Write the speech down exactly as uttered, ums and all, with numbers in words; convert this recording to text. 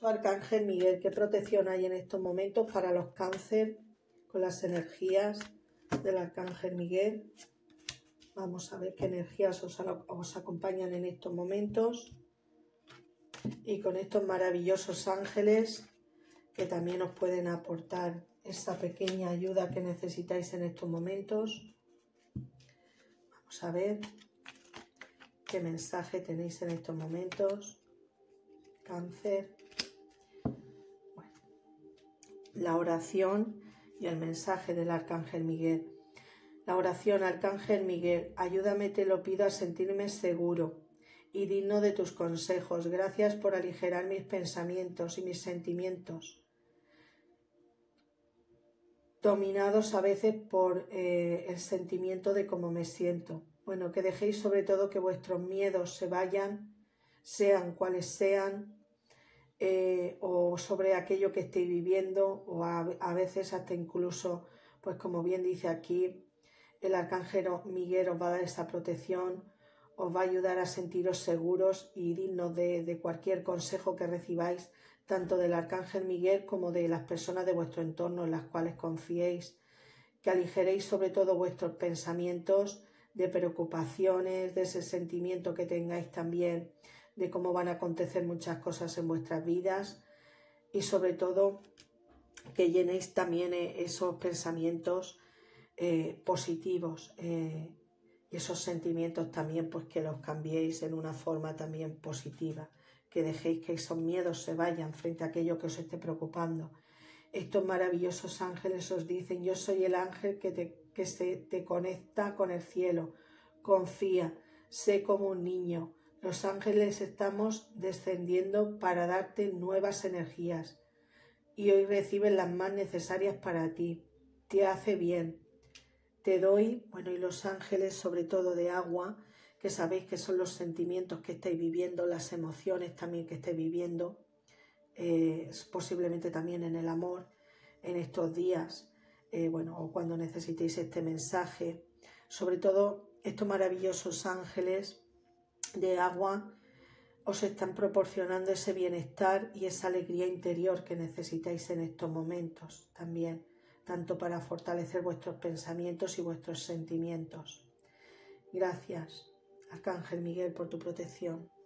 Arcángel Miguel, ¿qué protección hay en estos momentos para los cáncer con las energías del Arcángel Miguel? Vamos a ver qué energías os, os acompañan en estos momentos. Y con estos maravillosos ángeles que también os pueden aportar esa pequeña ayuda que necesitáis en estos momentos. Vamos a ver qué mensaje tenéis en estos momentos. Cáncer. Bueno, la oración y el mensaje del Arcángel Miguel. La oración, Arcángel Miguel, ayúdame, te lo pido, a sentirme seguro y digno de tus consejos. Gracias por aligerar mis pensamientos y mis sentimientos, dominados a veces por eh, el sentimiento de cómo me siento. Bueno, que dejéis sobre todo que vuestros miedos se vayan, sean cuales sean, eh, o sobre aquello que estéis viviendo, o a, a veces hasta incluso, pues como bien dice aquí, el Arcángel Miguel os va a dar esa protección, os va a ayudar a sentiros seguros y dignos de, de cualquier consejo que recibáis, tanto del Arcángel Miguel como de las personas de vuestro entorno en las cuales confiéis, que aligeréis sobre todo vuestros pensamientos de preocupaciones, de ese sentimiento que tengáis también de cómo van a acontecer muchas cosas en vuestras vidas, y sobre todo que llenéis también esos pensamientos eh, positivos, eh, y esos sentimientos también pues que los cambiéis en una forma también positiva, que dejéis que esos miedos se vayan frente a aquello que os esté preocupando. Estos maravillosos ángeles os dicen: yo soy el ángel que, te, que se te conecta con el cielo, confía, sé como un niño. Los ángeles estamos descendiendo para darte nuevas energías y hoy reciben las más necesarias para ti. Te hace bien. Te doy, bueno, y los ángeles sobre todo de agua, que sabéis que son los sentimientos que estáis viviendo, las emociones también que estáis viviendo, eh, posiblemente también en el amor, en estos días, eh, bueno, o cuando necesitéis este mensaje. Sobre todo estos maravillosos ángeles de agua os están proporcionando ese bienestar y esa alegría interior que necesitáis en estos momentos también, tanto para fortalecer vuestros pensamientos y vuestros sentimientos. Gracias, Arcángel Miguel, por tu protección.